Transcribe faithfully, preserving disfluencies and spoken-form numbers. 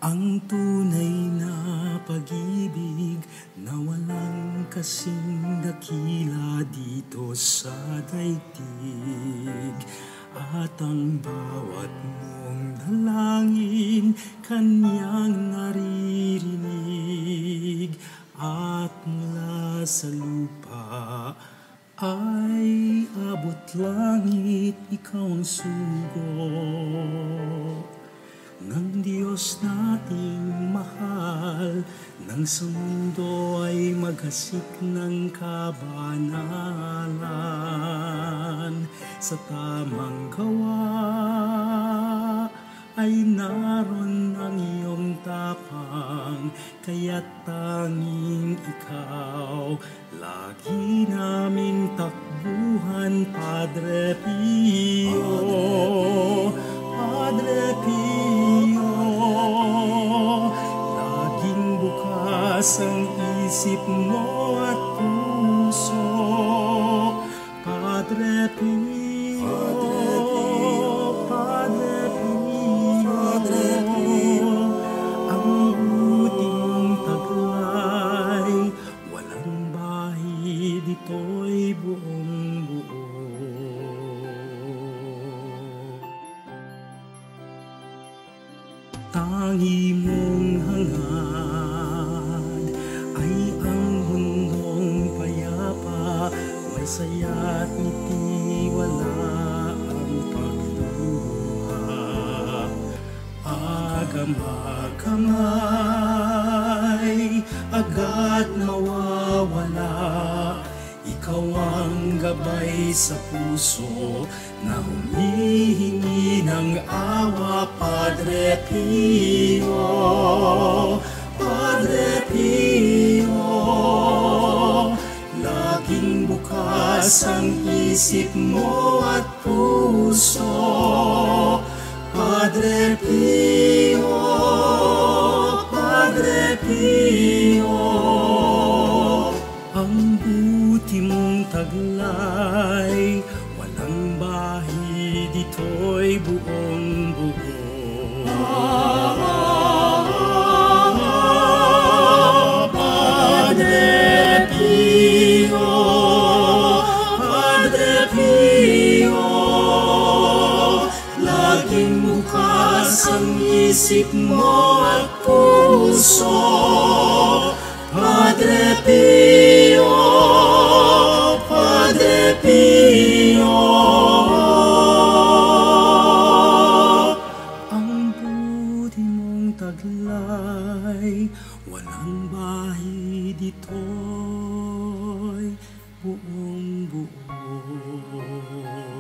Ang tunay na pag-ibig na walang kasing dakila dito sa daigdig. At ang bawat mong dalangin kanyang naririnig. At mula sa lupa ay abot langit, ikaw ang sugo ng Diyos nating mahal, nang sa mundo ay maghasik ng kabanalan. Sa tamang gawa ay naroon ang iyong tapang, kaya't tanging ikaw lagi namin takbuhan, Padre Pio. Padre Pio, laging bukas ang isip mo at puso, Padre Pio, Padre Pio, Padre Pio, ang buti mong taglay, walang bahid, ito'y buong buo. Tangi mong hangad ay ang mundong payapa, may saya't ngiti, wala ang pagluha. Agam-agamay, agad mawawala, ikaw ang gabay sa puso na humihingi ng awa, Padre Pio, Padre Pio. Laging bukas ang isip mo at puso, Padre Pio, Padre Pio. Ang buti mong taglay, walang bahid, ito'y buong buo. Padre Pio, Padre Pio, laging bukas ang isip mo at puso, Padre Pio, Padre Pio. Ang buti mong taglay, walang bahid, ito'y buong buo.